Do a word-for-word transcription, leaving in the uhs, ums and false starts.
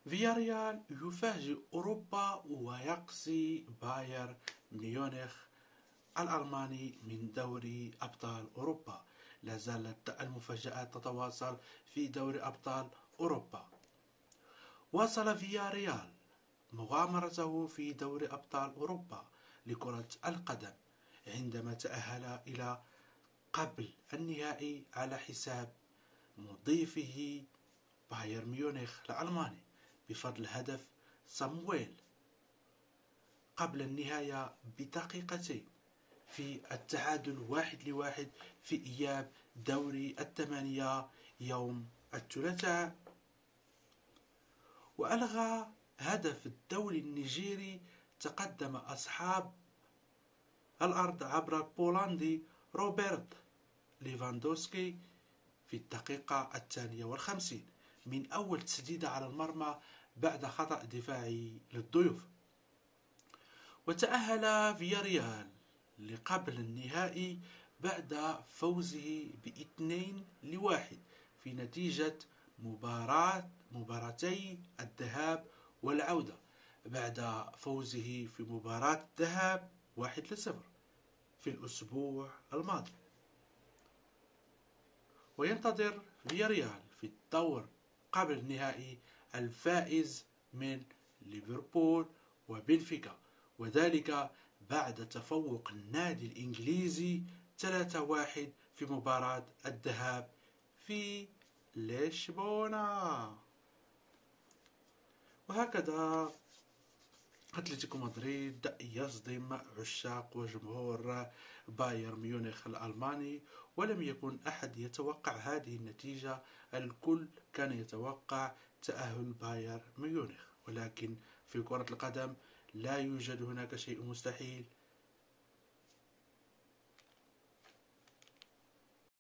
فياريال يفاجئ أوروبا ويقصي باير ميونخ الألماني من دوري أبطال أوروبا. لا زالت المفاجآت تتواصل في دوري أبطال أوروبا. واصل فياريال مغامرته في دوري أبطال أوروبا لكرة القدم عندما تأهل إلى قبل النهائي على حساب مضيفه باير ميونخ الألماني بفضل هدف صامويل قبل النهاية بدقيقتين في التعادل واحد لواحد في إياب دوري الثمانية يوم الثلاثاء. وألغى هدف الدولي النيجيري تقدم أصحاب الأرض عبر البولندي روبرت ليفاندوسكي في الدقيقة الثانية والخمسين من أول تسديدة على المرمى بعد خطأ دفاعي للضيوف. وتأهل فياريال لقبل النهائي بعد فوزه باثنين لواحد في نتيجة مباراة مباراتي الذهاب والعودة بعد فوزه في مباراة الذهاب واحد لصفر في الأسبوع الماضي. وينتظر فياريال في الدور قبل النهائي الفائز من ليفربول وبنفيكا، وذلك بعد تفوق النادي الإنجليزي ثلاثة واحد في مباراة الذهاب في لشبونة. وهكذا أتلتيكو مدريد يصدم عشاق وجمهور باير ميونخ الألماني، ولم يكن أحد يتوقع هذه النتيجة. الكل كان يتوقع تأهل باير ميونخ، ولكن في كرة القدم لا يوجد هناك شيء مستحيل